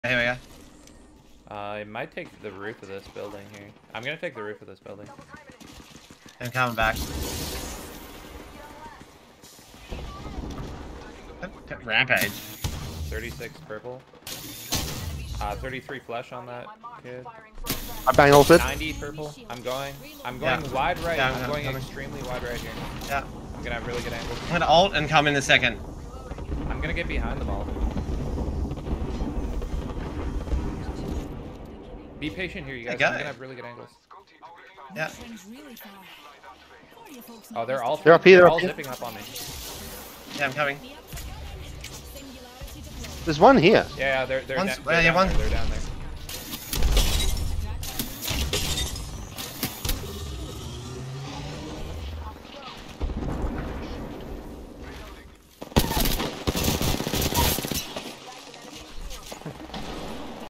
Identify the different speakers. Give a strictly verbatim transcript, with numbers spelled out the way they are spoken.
Speaker 1: Here we go.
Speaker 2: Uh, I might take the roof of this building here. I'm gonna take the roof of this building.
Speaker 1: I'm coming back. Rampage.
Speaker 2: thirty-six purple. Uh, thirty-three flesh on that kid.
Speaker 3: I bang ulted.
Speaker 2: ninety purple. I'm going. I'm going
Speaker 1: Yeah.
Speaker 2: wide right.
Speaker 1: Yeah,
Speaker 2: I'm
Speaker 1: yeah,
Speaker 2: going
Speaker 1: coming.
Speaker 2: extremely wide right here.
Speaker 1: Yeah.
Speaker 2: I'm gonna have really good angles.
Speaker 1: I'm gonna ult and come in a second.
Speaker 2: I'm gonna get behind them all. Be patient here, you guys.
Speaker 1: Hey,
Speaker 2: I'm
Speaker 1: guy.
Speaker 2: gonna have really good angles.
Speaker 1: Yeah.
Speaker 2: Oh, they're all
Speaker 3: They're up here,
Speaker 2: they're
Speaker 3: they're
Speaker 2: all
Speaker 3: up here.
Speaker 2: zipping up on me.
Speaker 1: Yeah, I'm coming.
Speaker 3: There's one here.
Speaker 2: Yeah, yeah, they're they're,
Speaker 1: One's-
Speaker 2: da-
Speaker 1: well,
Speaker 2: they're
Speaker 1: yeah,
Speaker 2: down
Speaker 1: one-
Speaker 2: there. They're down there.